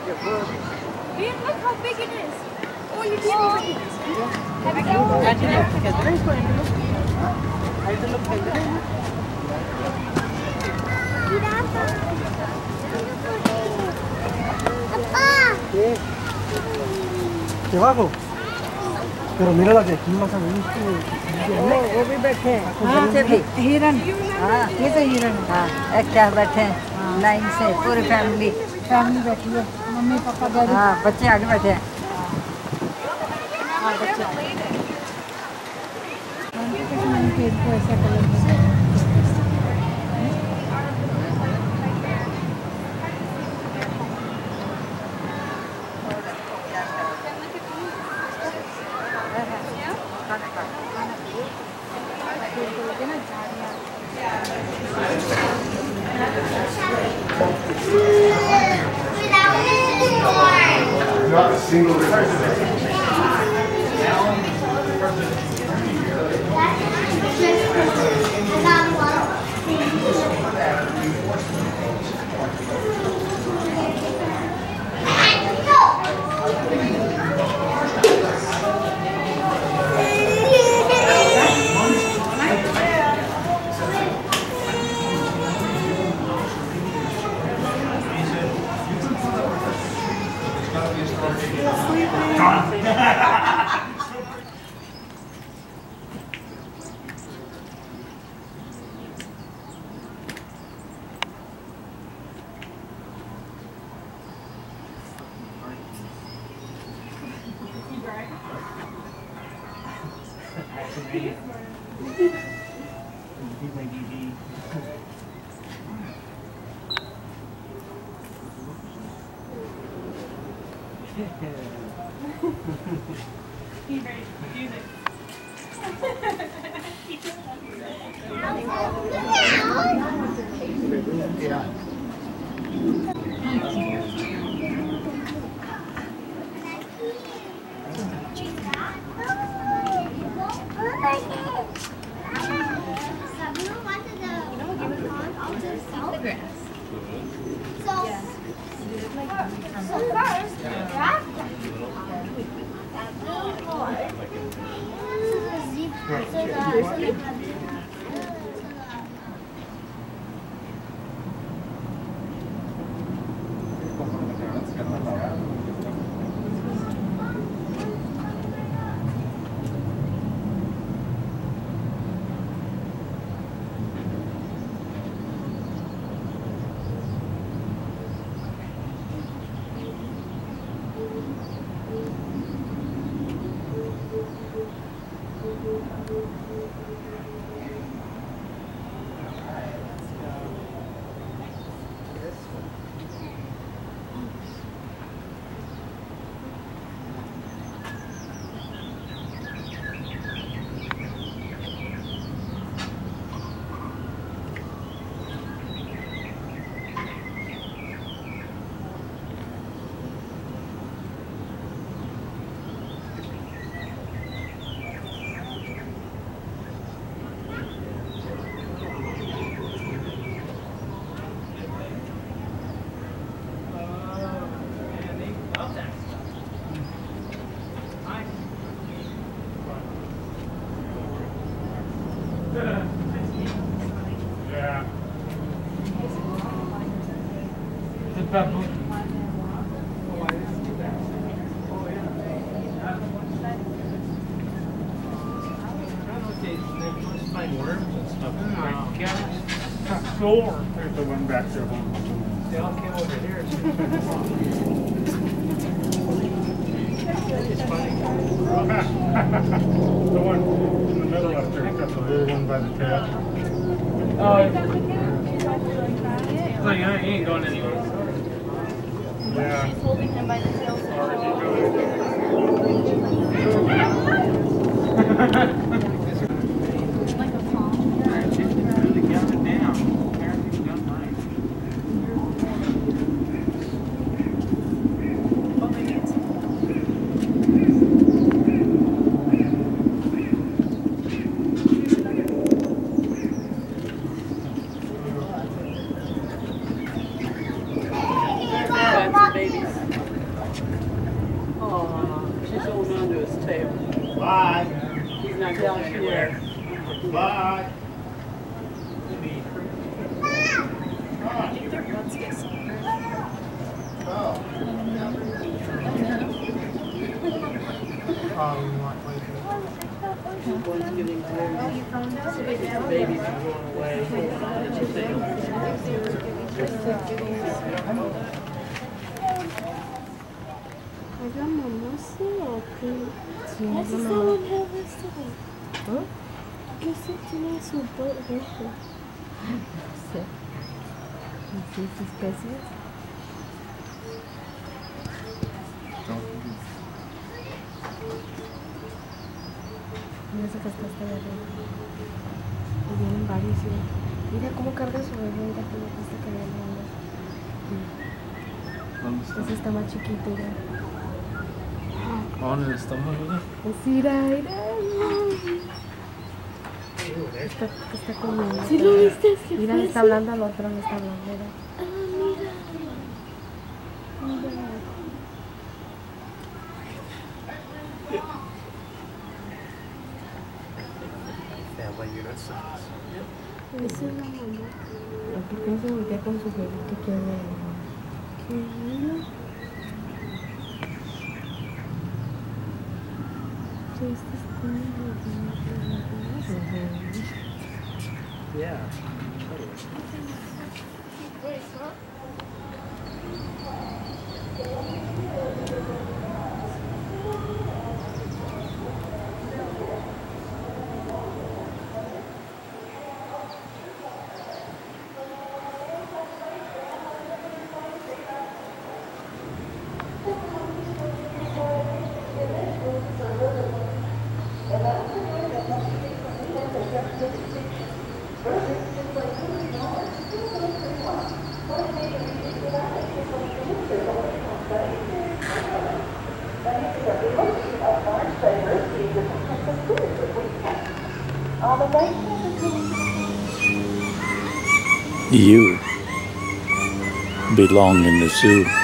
Look how big it is. Oh, you can't even. Have you ¿Qué bajo? Pero mira la de aquí más o menos वो भी बैठे हैं नीचे भी हिरन हाँ ये तो हिरन हाँ एक क्या बैठे हैं लाइन से पूरी फैमिली बैठी है मम्मी पापा डैडी हाँ बच्चे आगे बैठे हैं हाँ बच्चे को ऐसा colour Not a single person. Yeah. The baboon. Find worms and stuff. Oh my gosh. Sore. There's the one back there. They all came over here. It's funny. The one in the middle up there, got the little one by the cat. Oh, it's like, he ain't going anywhere. Yeah. She's holding him by the tail. Like a palm. She's really got it down. Parenting's done right. Oh, maybe it's. babies. tail. Bye. He's not going anywhere. Bye. One's getting blue. The baby's going away. Holding on to the tail. ¿Es la mamá sí o qué? Sí, es la mamá. ¿Qué se tiene su rojo? Sí. ¿Sí, sus especies? Mira esa cascasta de arriba. Y vienen varios, sí. Mira cómo carga su bebé, mira cómo está cargando. ¿Dónde está? Ese está más chiquito ya. Oh, en el estómago, ¿verdad? Pues mira, mira. Está comiendo. ¿Sí lo viste? ¿Qué Mira, fue le está eso? hablando al otro, le está hablando. Mira. Mira. Esa es la mamá. ¿Por qué no se voltea con su bebito que hace? ¿Qué mira? Este es como Yeah. You belong in the zoo.